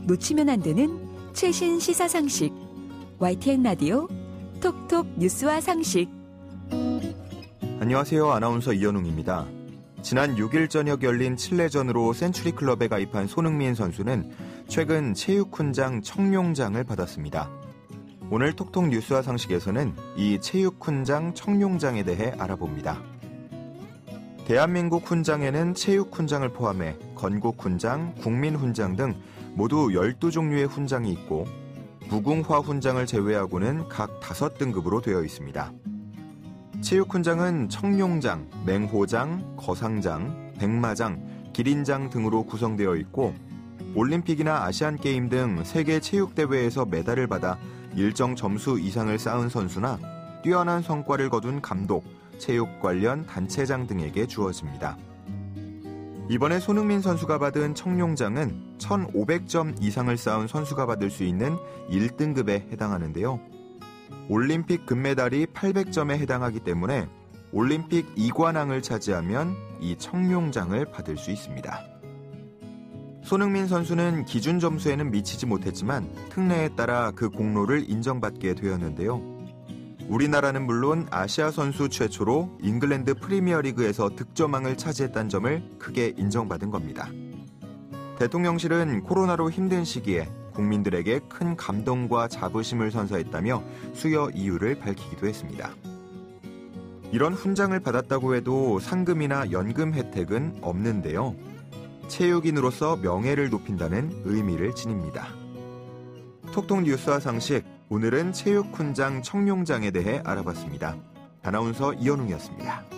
놓치면 안 되는 최신 시사 상식. YTN 라디오 톡톡 뉴스와 상식. 안녕하세요. 아나운서 이현웅입니다. 지난 6일 저녁 열린 칠레전으로 센츄리 클럽에 가입한 손흥민 선수는 최근 체육훈장 청룡장을 받았습니다. 오늘 톡톡 뉴스와 상식에서는 이 체육훈장 청룡장에 대해 알아봅니다. 대한민국 훈장에는 체육훈장을 포함해 건국훈장, 국민훈장 등 모두 12종류의 훈장이 있고 무궁화 훈장을 제외하고는 각 5등급으로 되어 있습니다. 체육훈장은 청룡장, 맹호장, 거상장, 백마장, 기린장 등으로 구성되어 있고 올림픽이나 아시안게임 등 세계 체육대회에서 메달을 받아 일정 점수 이상을 쌓은 선수나 뛰어난 성과를 거둔 감독, 체육 관련 단체장 등에게 주어집니다. 이번에 손흥민 선수가 받은 청룡장은 1,500점 이상을 쌓은 선수가 받을 수 있는 1등급에 해당하는데요. 올림픽 금메달이 800점에 해당하기 때문에 올림픽 2관왕을 차지하면 이 청룡장을 받을 수 있습니다. 손흥민 선수는 기준 점수에는 미치지 못했지만 특례에 따라 그 공로를 인정받게 되었는데요. 우리나라는 물론 아시아 선수 최초로 잉글랜드 프리미어리그에서 득점왕을 차지했다는 점을 크게 인정받은 겁니다. 대통령실은 코로나로 힘든 시기에 국민들에게 큰 감동과 자부심을 선사했다며 수여 이유를 밝히기도 했습니다. 이런 훈장을 받았다고 해도 상금이나 연금 혜택은 없는데요. 체육인으로서 명예를 높인다는 의미를 지닙니다. 톡톡 뉴스와 상식, 오늘은 체육훈장 청룡장에 대해 알아봤습니다. 아나운서 이현웅이었습니다.